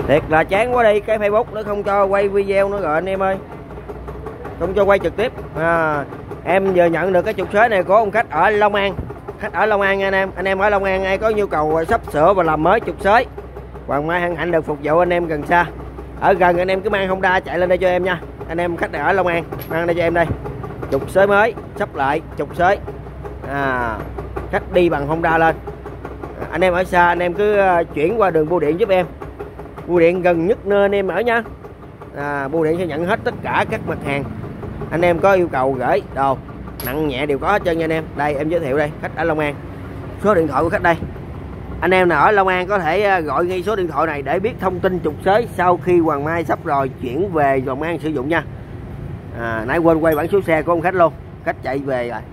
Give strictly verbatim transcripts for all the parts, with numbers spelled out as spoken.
Thiệt là chán quá đi, cái Facebook nó không cho quay video nữa rồi anh em ơi, không cho quay trực tiếp. À, em vừa nhận được cái trục xới này của ông khách ở Long An, khách ở Long An nha anh em. Anh em ở Long An ai có nhu cầu sắp sửa và làm mới trục xới, Hoàng Mai hân hạnh được phục vụ anh em gần xa. Ở gần anh em cứ mang Honda chạy lên đây cho em nha. Anh em khách này ở Long An mang đây cho em đây, trục xới mới sắp lại trục xới. À, khách đi bằng Honda lên. À, anh em ở xa anh em cứ chuyển qua đường bưu điện giúp em, bưu điện gần nhất nơi anh em ở nha. À, bưu điện sẽ nhận hết tất cả các mặt hàng anh em có yêu cầu gửi đồ nặng nhẹ đều có hết trơn nha anh em. Đây em giới thiệu đây, khách ở Long An, số điện thoại của khách đây. Anh em nào ở Long An có thể gọi ngay số điện thoại này để biết thông tin trục xới sau khi Hoàng Mai sắp rồi chuyển về Long An sử dụng nha. À, nãy quên quay bản số xe của ông khách luôn, khách chạy về rồi,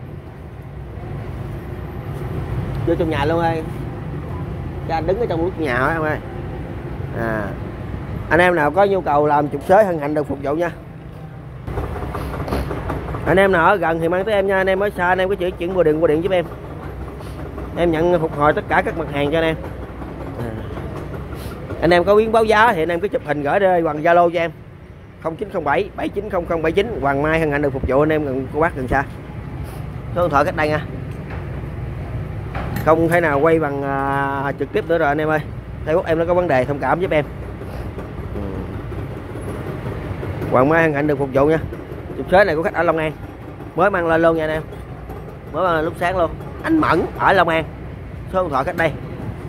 vô trong nhà luôn ơi, cho anh đứng ở trong lúc nhà hả em ơi. À, anh em nào có nhu cầu làm trục xới hân hạnh được phục vụ nha. Anh em nào ở gần thì mang tới em nha, anh em ở xa anh em có chữ chuyển bưu điện bưu điện giúp em, em nhận phục hồi tất cả các mặt hàng cho anh em. À, anh em có biến báo giá thì anh em cứ chụp hình gửi đây bằng Zalo cho em không chín không bảy bảy chín không không bảy chín. Hoàng Mai hân hạnh được phục vụ anh em gần cô bác gần xa. Số điện thoại cách đây nha, không thể nào quay bằng uh, trực tiếp nữa rồi anh em ơi, Facebook em nó có vấn đề, thông cảm giúp em. Ừ. Hoàng Mai hân hạnh được phục vụ nha. Trục xới này của khách ở Long An mới mang lên luôn nha anh em, mới mang lên lúc sáng luôn. Anh Mẫn ở Long An, số điện thoại cách đây.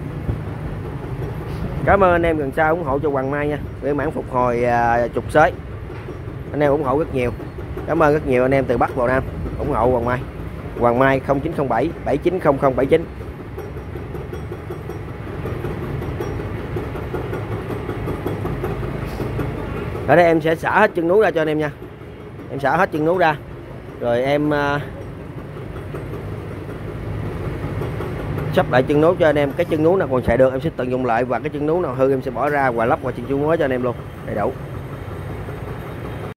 Cảm ơn anh em gần xa ủng hộ cho Hoàng Mai nha, để mãn phục hồi uh, trục xới. Anh em ủng hộ rất nhiều, cảm ơn rất nhiều anh em từ Bắc vào Nam ủng hộ Hoàng Mai. Hoàng Mai không chín không bảy bảy chín không không bảy chín. Ở đây em sẽ xả hết chân núi ra cho anh em nha, em xả hết chân núi ra rồi em uh, sắp lại chân núi cho anh em. Cái chân núi nào còn xài được em sẽ tận dụng lại, và cái chân núi nào hư em sẽ bỏ ra và lắp vào chân núi mới cho anh em luôn đầy đủ.